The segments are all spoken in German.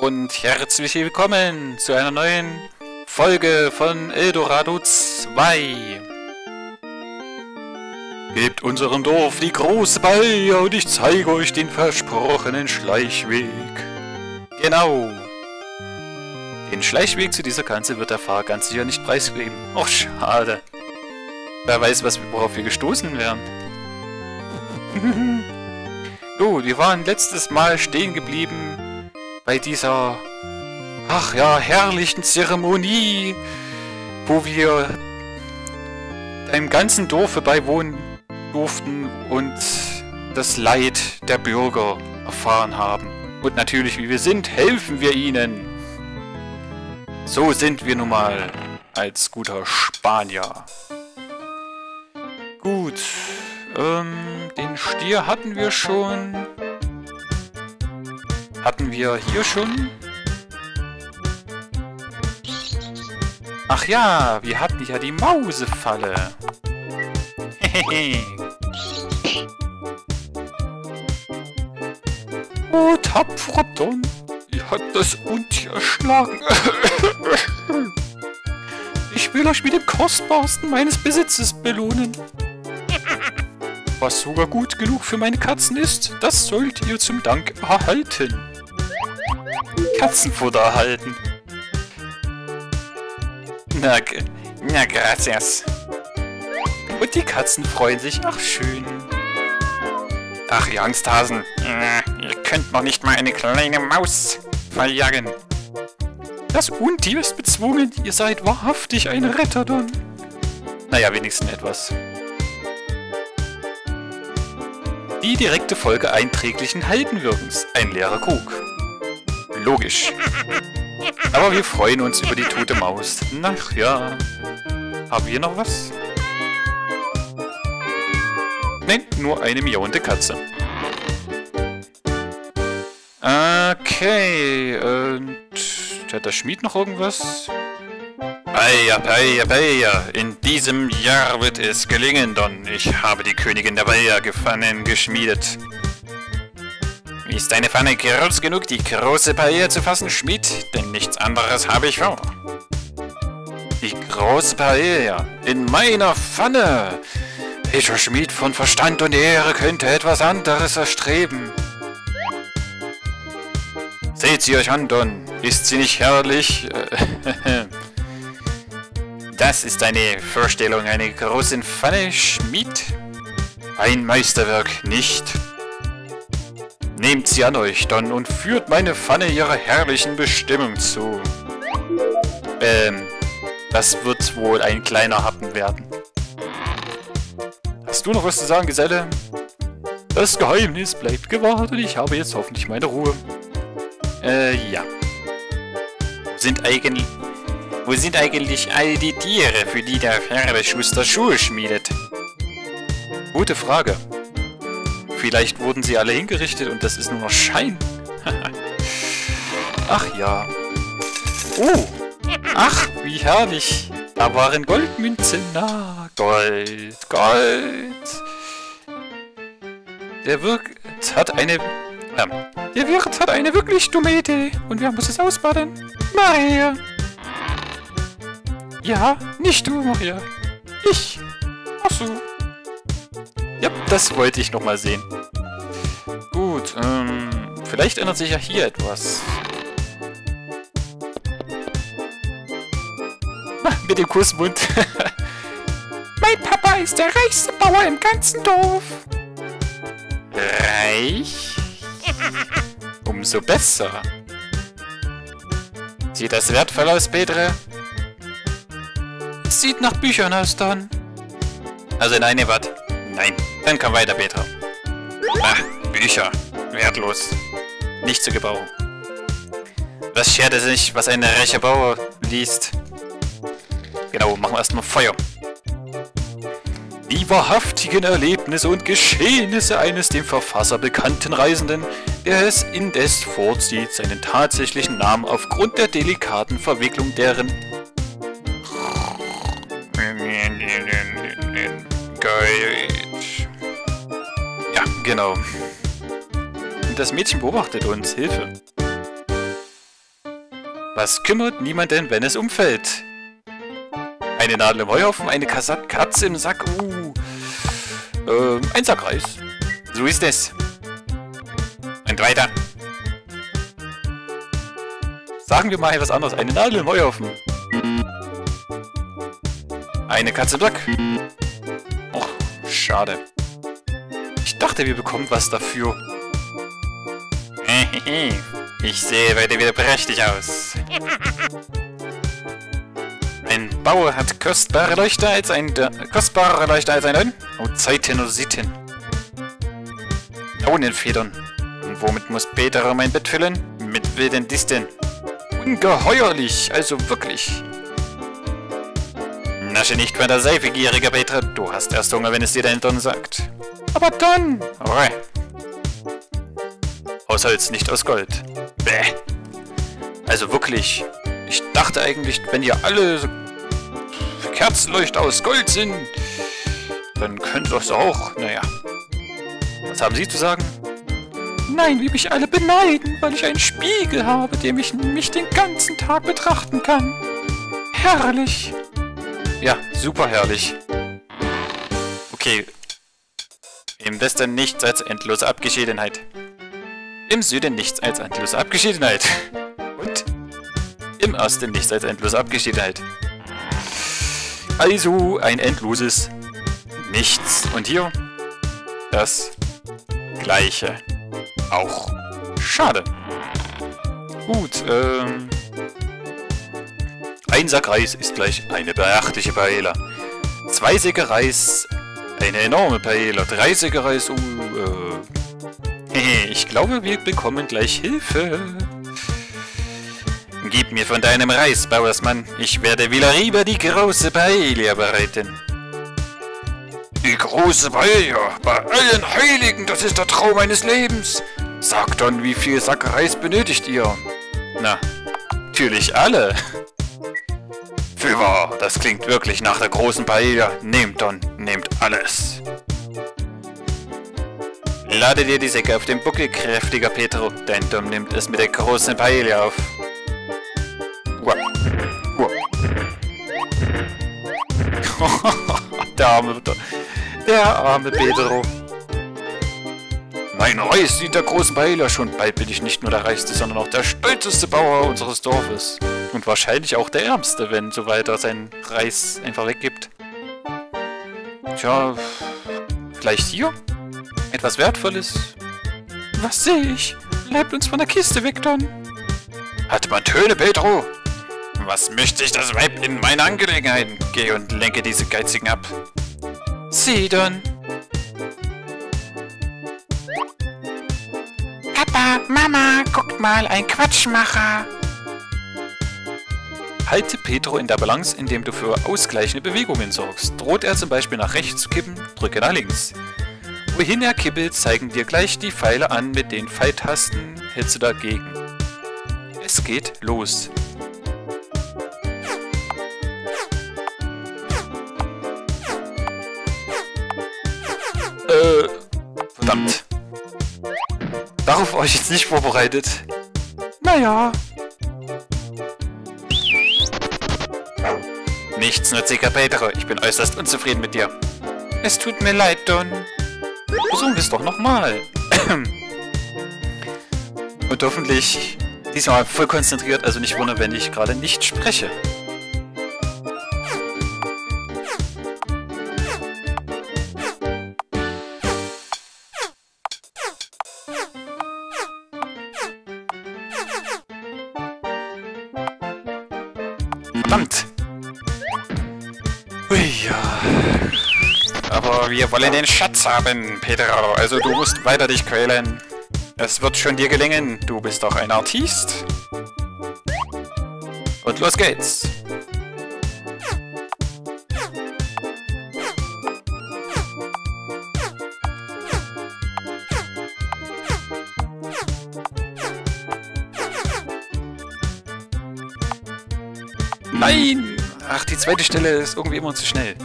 und herzlich willkommen zu einer neuen Folge von Eldorado 2. Gebt unserem Dorf die große Bayer und ich zeige euch den versprochenen Schleichweg. Genau. Den Schleichweg zu dieser Kanzel wird der Fahrer ganz sicher nicht preisgeben. Oh, schade. Wer weiß, worauf wir gestoßen wären. Gut, wir waren letztes Mal stehen geblieben bei dieser, ach ja, herrlichen Zeremonie, wo wir einem ganzen Dorf beiwohnen durften und das Leid der Bürger erfahren haben. Und natürlich, wie wir sind, helfen wir ihnen. So sind wir nun mal als guter Spanier. Gut, den Stier hatten wir schon. Hatten wir hier schon? Ach ja, wir hatten ja die Mausefalle. Hehehe. Oh, tapferer Don, ihr habt das Untier erschlagen. Ich will euch mit dem Kostbarsten meines Besitzes belohnen. Was sogar gut genug für meine Katzen ist, das sollt ihr zum Dank erhalten. Katzenfutter erhalten. Na gracias. Und die Katzen freuen sich. Ach, schön. Ach, ihr Angsthasen. Ihr könnt noch nicht mal eine kleine Maus verjagen. Das Untier ist bezwungen. Ihr seid wahrhaftig ein Retter, Don. Naja, wenigstens etwas. Die direkte Folge einträglichen Heldenwirkens. Ein leerer Krug. Logisch. Aber wir freuen uns über die tote Maus. Na ja. Haben wir noch was? Nein, nur eine miauende Katze. Okay, und hat der Schmied noch irgendwas? Bayer, in diesem Jahr wird es gelingen, Don. Ich habe die Königin der Bayer gefangen geschmiedet. Ist deine Pfanne groß genug, die große Bayer zu fassen, Schmied? Denn nichts anderes habe ich vor. Die große Bayer in meiner Pfanne! Welcher Schmied von Verstand und Ehre könnte etwas anderes erstreben? Seht sie euch an, Don. Ist sie nicht herrlich? Das ist eine Vorstellung einer großen Pfanne, Schmied? Ein Meisterwerk, nicht? Nehmt sie an euch, Don, und führt meine Pfanne ihrer herrlichen Bestimmung zu. Das wird wohl ein kleiner Happen werden. Hast du noch was zu sagen, Geselle? Das Geheimnis bleibt gewahrt und ich habe jetzt hoffentlich meine Ruhe. Ja. Wo sind eigentlich all die Tiere, für die der Pferdeschuster Schuhe schmiedet? Gute Frage. Vielleicht wurden sie alle hingerichtet und das ist nur noch Schein. Ach ja. Oh. Ach, wie herrlich. Da waren Goldmünzen. Na, Gold. Der Wirt hat eine wirklich dumme Idee. Und wer muss es ausbaden? Maria. Ja, nicht du, Maria. Ich. Ach so. Ja, das wollte ich nochmal sehen. Gut, vielleicht ändert sich ja hier etwas. Mit dem Kussmund. Mein Papa ist der reichste Bauer im ganzen Dorf. Reich? Umso besser. Sieht das wertvoll aus, Petre? Sieht nach Büchern aus, Don. Also nein, ihr wart. Nein, dann komm weiter, Petra. Ach, Bücher. Wertlos. Nicht zu gebrauchen. Was schert es nicht, was ein reicher Bauer liest? Genau, machen wir erstmal Feuer. Die wahrhaftigen Erlebnisse und Geschehnisse eines dem Verfasser bekannten Reisenden, der es indes vorzieht, seinen tatsächlichen Namen aufgrund der delikaten Verwicklung deren Ja, genau. Und das Mädchen beobachtet uns. Hilfe. Was kümmert niemanden, wenn es umfällt? Eine Nadel im Heuhaufen, eine Katze im Sack, ein Sackreis. So ist es. Und weiter. Sagen wir mal etwas anderes. Eine Nadel im Heuhaufen. Eine Katze im Sack. Och, schade. Ich dachte, wir bekommen was dafür. Ich sehe heute wieder prächtig aus. Ein Bauer hat kostbare Leuchter als ein Ön. Oh, Zeitenositen. Daunenfedern. Und womit muss Peter mein Bett füllen? Mit wilden Disteln. Ungeheuerlich, also wirklich. Nasche nicht von der Seife, gieriger Peter. Du hast erst Hunger, wenn es dir dein Don sagt. Aber Don! Aus Holz, nicht aus Gold. Bäh. Also wirklich. Ich dachte eigentlich, wenn ihr alle Kerzenleuchter aus Gold sind, dann könnte das auch, naja. Was haben Sie zu sagen? Nein, wie mich alle beneiden, weil ich einen Spiegel habe, dem ich mich den ganzen Tag betrachten kann. Herrlich. Ja, super herrlich. Okay. Im Westen nichts als endlose Abgeschiedenheit. Im Süden nichts als endlose Abgeschiedenheit. Und im Osten nichts als endlose Abgeschiedenheit. Also ein endloses Nichts. Und hier das Gleiche. Auch. Schade. Gut, ein Sack Reis ist gleich eine beachtliche Paella. 2 Säcke Reis, eine enorme Paella. 3 Säcke Reis, ich glaube, wir bekommen gleich Hilfe. Gib mir von deinem Reis, Bauersmann. Ich werde Villarriba die große Paella bereiten. Die große Paella, bei allen Heiligen, das ist der Traum meines Lebens. Sagt Don, wie viel Sack Reis benötigt ihr? Na, natürlich alle. Für wahr, das klingt wirklich nach der großen Paella. Nehmt Don, nehmt alles. Lade dir die Säcke auf den Buckel, kräftiger Petro, denn Don nimmt es mit der großen Paella auf. Der arme Pedro. Mein Reis dient der großen Paella. Schon bald bin ich nicht nur der reichste, sondern auch der stolzeste Bauer unseres Dorfes. Und wahrscheinlich auch der ärmste, wenn so weiter sein Reis einfach weggibt. Tja, vielleicht hier? Etwas Wertvolles? Was sehe ich? Bleibt uns von der Kiste weg, Don. Hat man Töne, Pedro? Was möchte ich das Weib in meine Angelegenheiten? Geh und lenke diese Geizigen ab. Sieh, Don. Papa, Mama, guckt mal, ein Quatschmacher. Halte Pedro in der Balance, indem du für ausgleichende Bewegungen sorgst. Droht er zum Beispiel nach rechts zu kippen, drücke nach links. Wohin er kippelt, zeigen dir gleich die Pfeile an. Mit den Pfeiltasten hältst du dagegen. Es geht los. Verdammt. Darauf war ich jetzt nicht vorbereitet. Naja. Nichtsnutziger Pedro, ich bin äußerst unzufrieden mit dir. Es tut mir leid, Don. Versuchen wir es doch nochmal. Und hoffentlich diesmal voll konzentriert, also nicht wundern, wenn ich gerade nicht spreche. Verdammt! Ui, ja. Aber wir wollen den Schatz haben, Pedro. Also du musst weiter dich quälen. Es wird schon dir gelingen. Du bist doch ein Artist. Und los geht's. Nein! Ach, die zweite Stelle ist irgendwie immer zu schnell.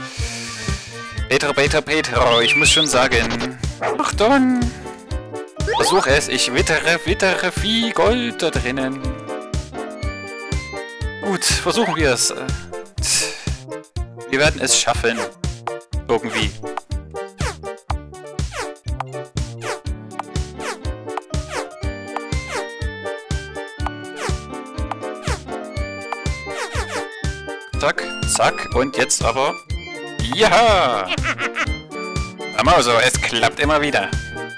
Pedro, ich muss schon sagen. Ach, Don! Versuch es, ich wittere wie Gold da drinnen. Gut, versuchen wir es. Wir werden es schaffen. Irgendwie. Zack, zack. Und jetzt aber... Ja! Amauso, es klappt immer wieder.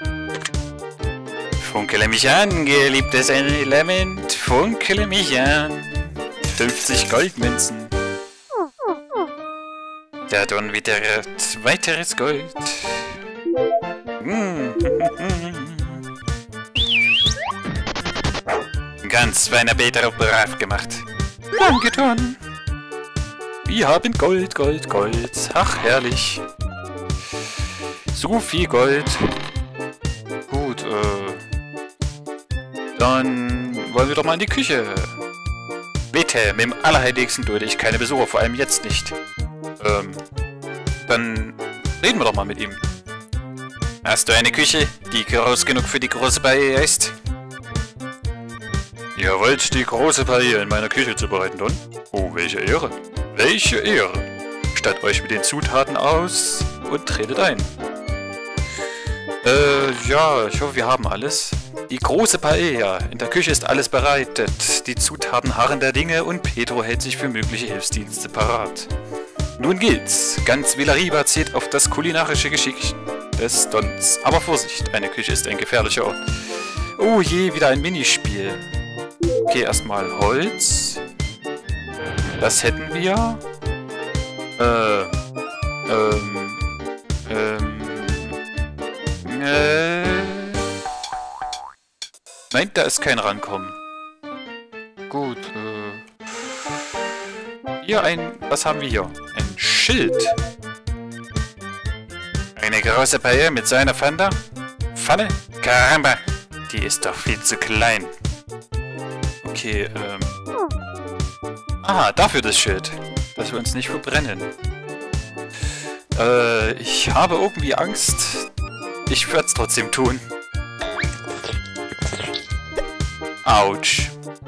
Funkele mich an, geliebtes Element. Funkele mich an. 50 Goldmünzen. Da dann wieder weiteres Gold. Ganz feiner Petro, brav gemacht. Danke, Don. Wir haben Gold, Gold, Gold. Ach, herrlich. So viel Gold. Gut, dann wollen wir doch mal in die Küche. Bitte, mit dem Allerheiligsten dulde ich keine Besucher, vor allem jetzt nicht. Dann reden wir doch mal mit ihm. Hast du eine Küche, die groß genug für die große Paella ist? Ihr wollt die große Paella in meiner Küche zubereiten, Don? Oh, welche Ehre. Welche Ehre. Stattet euch mit den Zutaten aus und tretet ein. Ja, ich hoffe, wir haben alles. Die große Paella. In der Küche ist alles bereitet. Die Zutaten harren der Dinge und Petro hält sich für mögliche Hilfsdienste parat. Nun gilt's. Ganz Villariba zählt auf das kulinarische Geschick des Dons. Aber Vorsicht, eine Küche ist ein gefährlicher Ort. Oh je, wieder ein Minispiel. Okay, erstmal Holz. Das hätten wir. Nein, da ist kein Rankommen. Gut, hier was haben wir hier? Ein Schild. Eine große Paella mit so einer Pfanne? Caramba, die ist doch viel zu klein. Okay, aha, dafür das Schild. Dass wir uns nicht verbrennen. Ich habe irgendwie Angst. Ich werde es trotzdem tun. Autsch.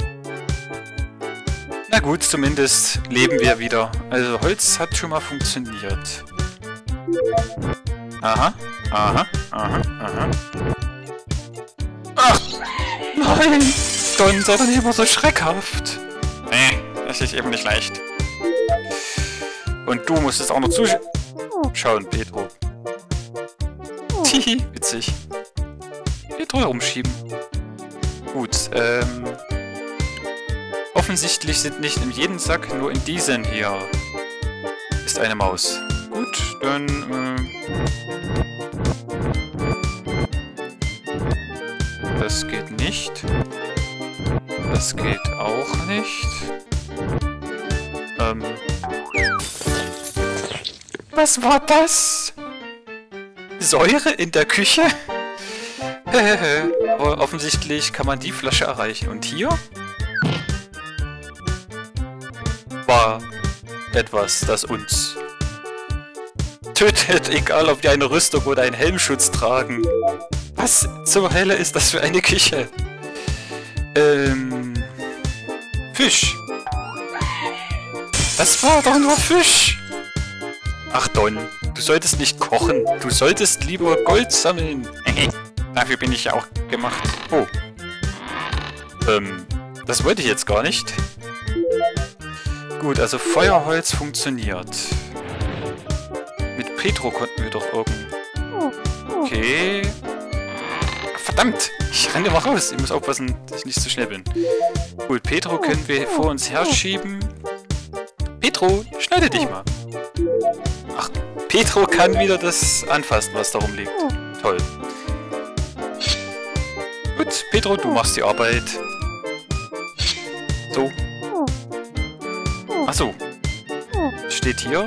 Na gut, zumindest leben wir wieder. Also Holz hat schon mal funktioniert. Aha, aha, aha, aha. Ach! Nein! Don, sei doch nicht immer so schreckhaft. Nee, das ist eben nicht leicht. Und du musst es auch noch zuschauen, Petro. Hihi, witzig. Petro herumschieben. Gut, offensichtlich sind nicht in jedem Sack, nur in diesen hier ist eine Maus. Gut, dann, das geht nicht. Das geht auch nicht. Was war das? Säure in der Küche? Aber offensichtlich kann man die Flasche erreichen. Und hier? War etwas, das uns tötet, egal ob wir eine Rüstung oder einen Helmschutz tragen. Was zur Hölle ist das für eine Küche? Fisch. Das war doch nur Fisch. Ach Don, du solltest nicht kochen. Du solltest lieber Gold sammeln. Dafür bin ich ja auch gemacht. Oh. Das wollte ich jetzt gar nicht. Gut, also Feuerholz funktioniert. Mit Petro konnten wir doch Okay. Verdammt! Ich renne mal raus. Ich muss aufpassen, dass ich nicht zu schnell bin. Gut, Petro können wir vor uns herschieben. Petro, schneide dich mal. Ach, Petro kann wieder das anfassen, was da rumliegt. Toll. Gut, Petro, du machst die Arbeit. So. Achso. Steht hier.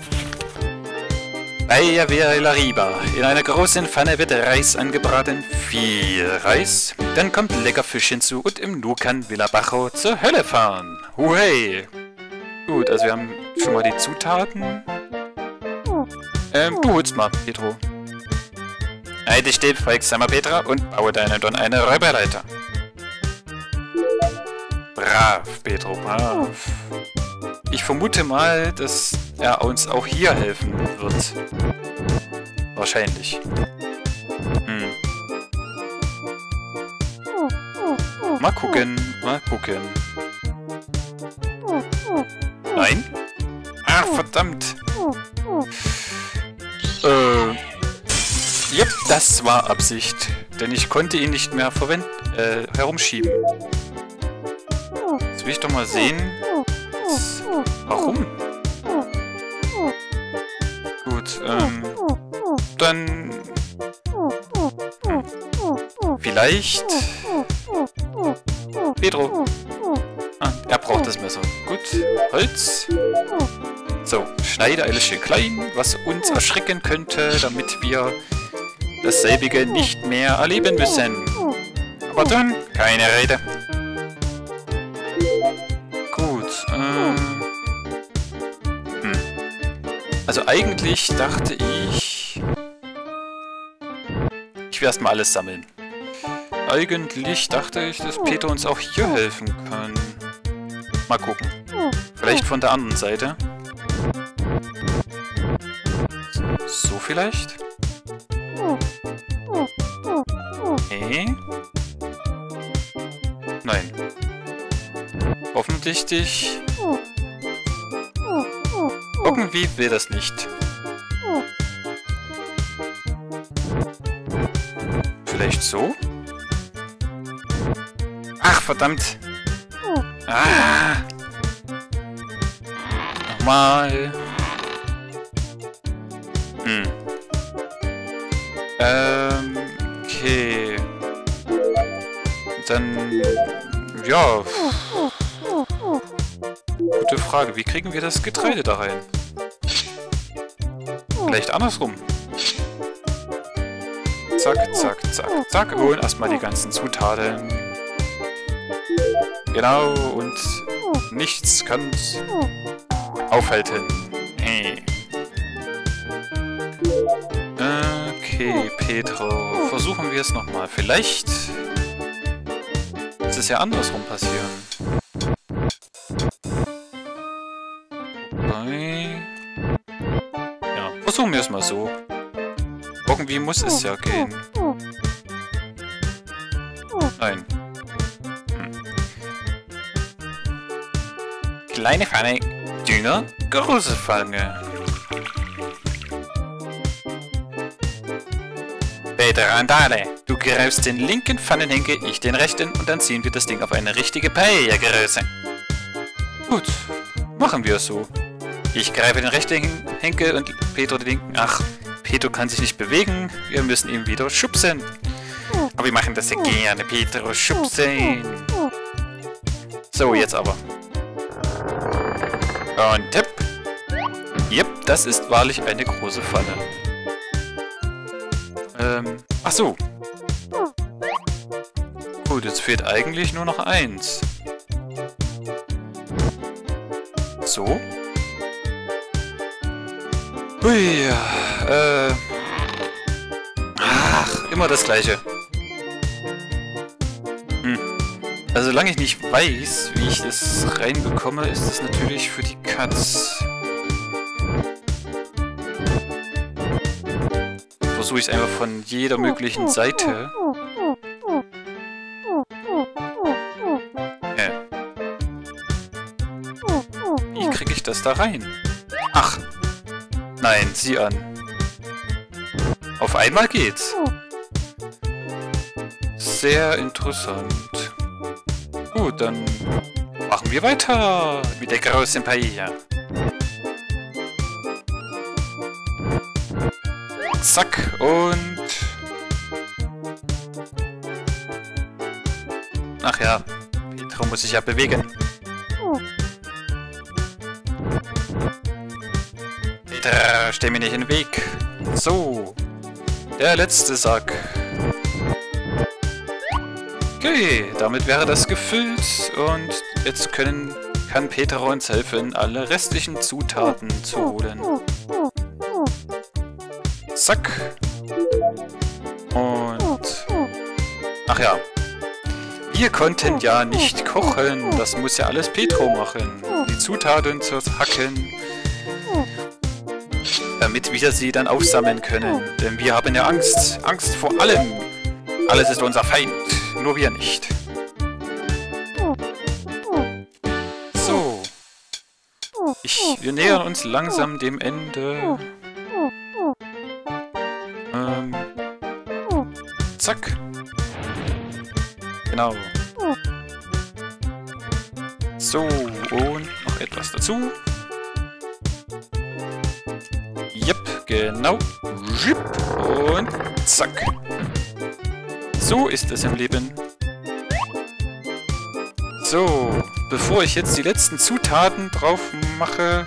Paella Villariba. In einer großen Pfanne wird Reis angebraten. Viel Reis. Dann kommt lecker Fisch hinzu und im Nu kann Villabajo zur Hölle fahren. Hurray! Gut, also wir haben schon mal die Zutaten. Du holst mal, Petro. Halte still, folgsamer Petra, und baue deiner Don eine Räuberleiter. Brav, Pedro, brav. Ich vermute mal, dass er uns auch hier helfen wird. Wahrscheinlich. Mal gucken, mal gucken. Nein? Ach, verdammt. Yep, das war Absicht. Denn ich konnte ihn nicht mehr herumschieben. Jetzt will ich doch mal sehen. Warum? Gut, dann... Vielleicht... Pedro. Ah, er braucht das Messer. Gut, Holz. So, schneide alles schön klein, was uns erschrecken könnte, damit wir dasselbige nicht mehr erleben müssen. Aber dann, keine Rede. Gut, Also eigentlich dachte ich will erstmal alles sammeln. Eigentlich dachte ich, dass Peter uns auch hier helfen kann. Mal gucken. Vielleicht von der anderen Seite. So vielleicht? Okay. Nein. Offensichtlich. Irgendwie will das nicht. Vielleicht so? Ach, verdammt. Ah. Nochmal. Okay. Dann... Ja. Gute Frage. Wie kriegen wir das Getreide da rein? Vielleicht andersrum. Zack, zack, zack, zack. Und erstmal die ganzen Zutaten. Genau, und nichts kann uns aufhalten. Okay, Pedro. Versuchen wir es nochmal. Vielleicht ist es ja andersrum passieren. Ja, versuchen wir es mal so. Irgendwie muss es ja gehen. Nein. Kleine Pfanne, dünner, große Pfanne. Peter Randale, du greifst den linken Pfannenhenkel, ich den rechten und dann ziehen wir das Ding auf eine richtige Paella-Größe. Gut, machen wir es so. Ich greife den rechten Henkel und Pedro den linken. Ach, Pedro kann sich nicht bewegen, wir müssen ihn wieder schubsen. Aber wir machen das ja gerne, Pedro, schubsen. So, jetzt aber. Und tipp. Yep, das ist wahrlich eine große Pfanne. Ach so. Gut, jetzt fehlt eigentlich nur noch eins. So. Hui, ach, immer das Gleiche. Also solange ich nicht weiß, wie ich das reinbekomme, ist es natürlich für die Katz. Versuche ich es einfach von jeder möglichen Seite. Wie kriege ich das da rein? Ach! Nein, sieh an. Auf einmal geht's. Sehr interessant. Gut, dann machen wir weiter mit der großen Paella. Zack und... Ach ja, Pedro muss sich ja bewegen. Peter, steh mir nicht in den Weg. So, der letzte Sack. Okay, damit wäre das gefüllt und jetzt kann Pedro uns helfen, alle restlichen Zutaten zu holen. Zack. Und... Ach ja. Wir konnten ja nicht kochen. Das muss ja alles Petro machen. Die Zutaten zu hacken. Damit wir sie dann aufsammeln können. Denn wir haben ja Angst. Angst vor allem. Alles ist unser Feind. Nur wir nicht. So. Wir nähern uns langsam dem Ende. Zack. Genau. So, und noch etwas dazu. Jep, genau. Und zack. So ist es im Leben. So, bevor ich jetzt die letzten Zutaten drauf mache...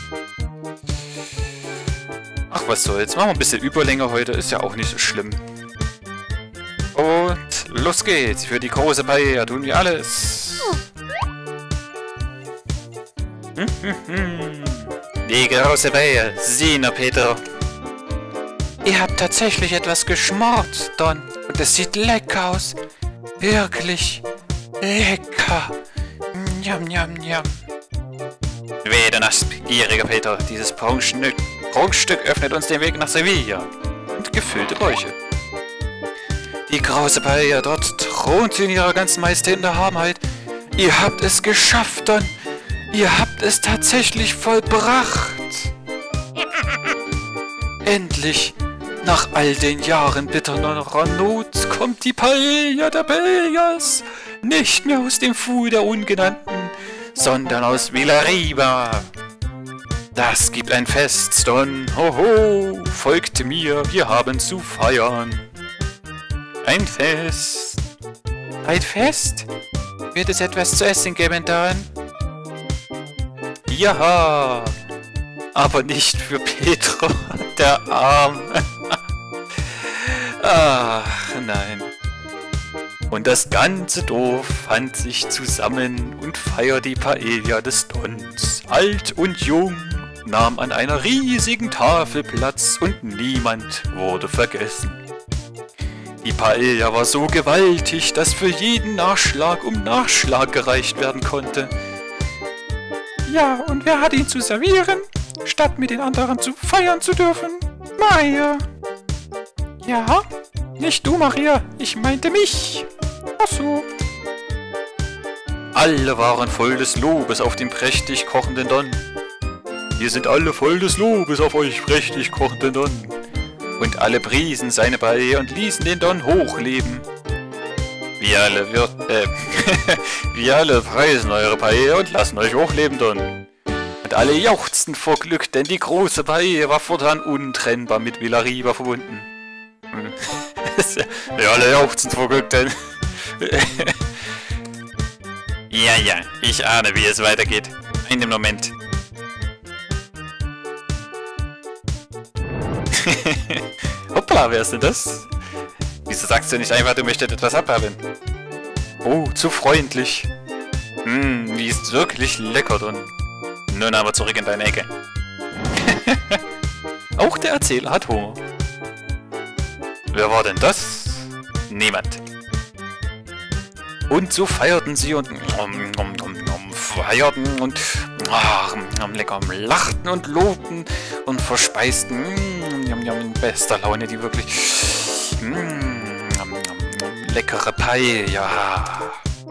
Ach, was soll's. Machen wir ein bisschen Überlänge heute. Ist ja auch nicht so schlimm. Und los geht's. Für die große Paella tun wir alles. Die große Paella. Sieh nur, Peter. Ihr habt tatsächlich etwas geschmort, Don. Und es sieht lecker aus. Wirklich lecker. Njam, njam, njam. Weder nassgieriger Peter. Dieses Prunkstück öffnet uns den Weg nach Sevilla. Und gefüllte Bäuche. Die große Paella, dort thront sie in ihrer ganzen Majestät und Erhabenheit. Ihr habt es geschafft, Don. Ihr habt es tatsächlich vollbracht. Endlich, nach all den Jahren bitterer Not, kommt die Paella der Paellas. Nicht mehr aus dem Pfuhl der Ungenannten, sondern aus Villarriba. Das gibt ein Fest, Don. Hoho, folgt mir, wir haben zu feiern. Ein Fest. Ein Fest? Wird es etwas zu essen geben, Don? Ja, aber nicht für Petro, der Arme. Ach, nein. Und das ganze Dorf fand sich zusammen und feiert die Paella des Dons. Alt und jung nahm an einer riesigen Tafel Platz und niemand wurde vergessen. Die Paella war so gewaltig, dass für jeden Nachschlag um Nachschlag gereicht werden konnte. Ja, und wer hat ihn zu servieren, statt mit den anderen zu feiern zu dürfen? Maria. Ja, nicht du, Maria, ich meinte mich. Ach so. Alle waren voll des Lobes auf den prächtig kochenden Don. Wir sind alle voll des Lobes auf euch prächtig kochenden Don. Und alle priesen seine Paella und ließen den Don hochleben. Wir alle preisen eure Paella und lassen euch hochleben, Don. Und alle jauchzten vor Glück, denn die große Paella war fortan untrennbar mit Villarriba verbunden. Wir alle jauchzen vor Glück, denn... Ja, ich ahne, wie es weitergeht. Einen Moment. Hoppla, wer ist denn das? Wieso sagst du nicht einfach, du möchtest etwas abhaben? Oh, zu freundlich. Wie ist wirklich lecker, Don. Nun aber zurück in deine Ecke. Auch der Erzähler hat Hunger. Wer war denn das? Niemand. Und so feierten sie und feierten und lecker lachten und lobten und verspeisten in bester Laune die wirklich leckere Paella.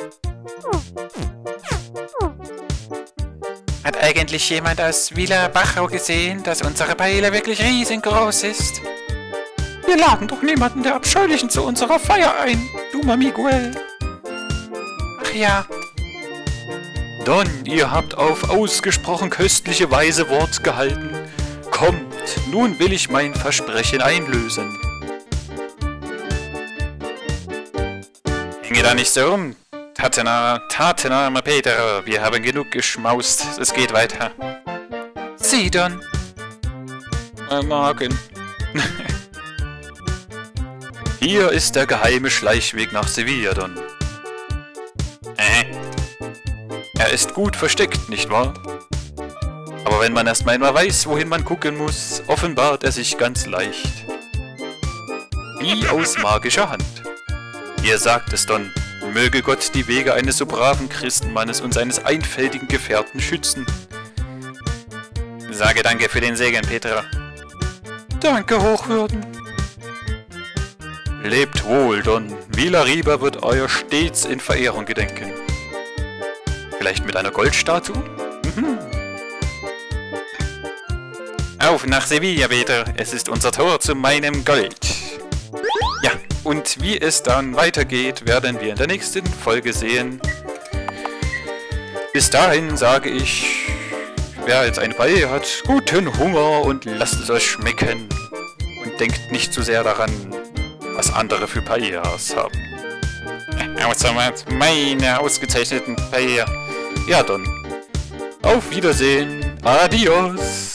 Hat eigentlich jemand aus Villa Bajo gesehen, dass unsere Paella wirklich riesengroß ist? Wir laden doch niemanden der Abscheulichen zu unserer Feier ein, dummer Miguel. Ach ja. Don, ihr habt auf ausgesprochen köstliche Weise Wort gehalten. Kommt, nun will ich mein Versprechen einlösen. Hänge da nicht so rum, Tatenarmer Peter, wir haben genug geschmaust, es geht weiter. Sieh, Don. Magen. Hier ist der geheime Schleichweg nach Sevilla, Don. Er ist gut versteckt, nicht wahr? Aber wenn man erst einmal weiß, wohin man gucken muss, offenbart er sich ganz leicht. Wie aus magischer Hand. Ihr sagt es, Don, Möge Gott die Wege eines so braven Christenmannes und seines einfältigen Gefährten schützen. Sage danke für den Segen, Petra. Danke, Hochwürden. Lebt wohl, Don. Vila Riba wird euer stets in Verehrung gedenken. Vielleicht mit einer Goldstatue? Mhm. Auf nach Sevilla, Peter. Es ist unser Tor zu meinem Gold. Ja, und wie es dann weitergeht, werden wir in der nächsten Folge sehen. Bis dahin sage ich, wer jetzt eine Paella hat, guten Hunger und lasst es euch schmecken. Und denkt nicht zu sehr daran, was andere für Paellas haben. Außer meine ausgezeichneten Paella. Ja, dann. Auf Wiedersehen. Adios.